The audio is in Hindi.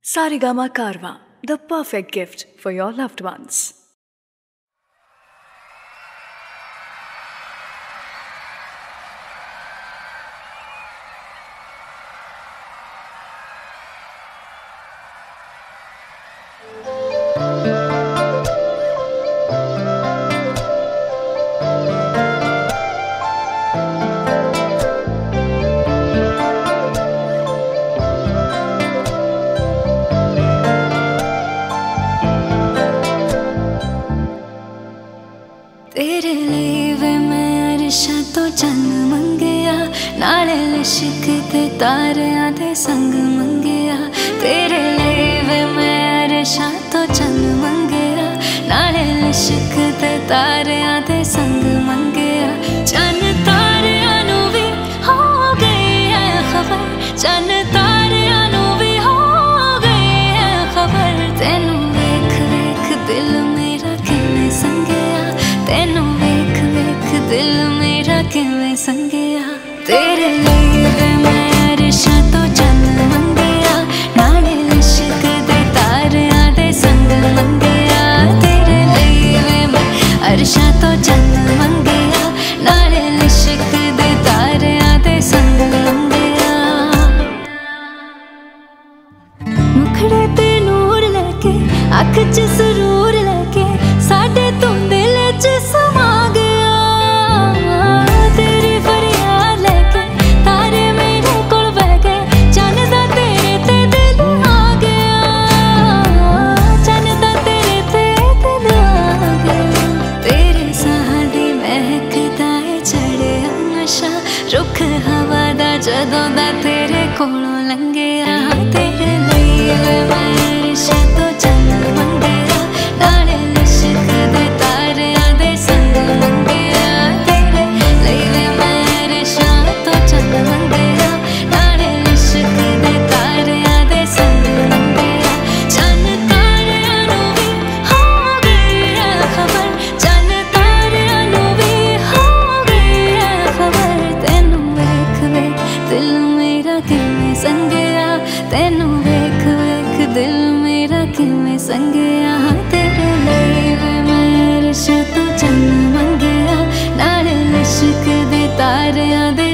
Sarigama Karwa, the perfect gift for your loved ones. तेरे लिए वे मैं अरशा तो चन्न मंगिया, नाले लिशक ते तारियां दे संग मंगिया। तेरे लिए वे मैं अरशा तो चन्न मंगिया, नाले लिशक ते तारियां दे संग मंगिया। चन्न तारियां नू भी हो गई है खबर, चन्न तारियां नू भी हो गई है खबर। तेनू वेख वेख दिल मेरा किवें संगिया, तेनू वेख वेख दिल मेरा किवें संगिया। तेरे लिए मैं अरशा तो चन्न मंगिया, नाले लिशक दे तारियां दे संग मंगिया। तेरे लिए मैं अरशा तो चन्न मंगिया, नाले लिशक दे तारियां दे संग मंगिया। मुखड़े ते नूर लेके, अख च सुरूर लेके, साडे तू दिल च समा गया। तेरी फरियाद लेके तारे मेरे कोल बह गए, चन्न दा तेरे ते दिल आ गया, चन्न दा तेरे ते दिल आ गया। तेरे साह दी महकदा है चढ़िया नशा, रुख हवा दा जदों दा तेरे कोलों लंघिया। तेरे लिए मैं अरशा तो चन्न मंगिया, नाले लिशक दे तारियां दे संग मंगिया। तेरे लिए मैं अरशा तो चन्न मंगिया, नाले लिशक दे तारियां दे संग मंगिया। चन्न तारियां नू भी हो गई है खबर, चन्न तारियां नू भी हो गई है खबर। तेनू वेख वेख दिल मेरा किवें संगिया, तेनू वेख वेख दिल मेरा किवें संगिया। तेरे लिए मैं अरशा तो चन्न मंगिया, नाले लिशक दे तारियां दे